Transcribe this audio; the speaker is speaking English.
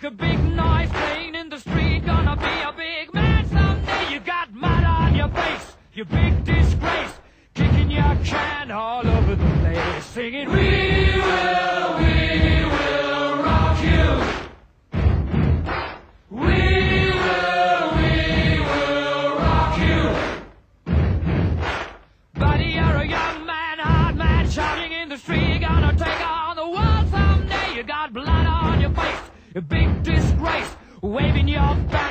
make a big noise playing in the street. Gonna be a big man someday. You got mud on your face, you big disgrace. Kicking your can all over the place, singing, we will rock you. We will rock you. Buddy, you're a young man, hard man, shouting in the street. Gonna take on the world someday. You got blood on your face, a big disgrace, waving your banner.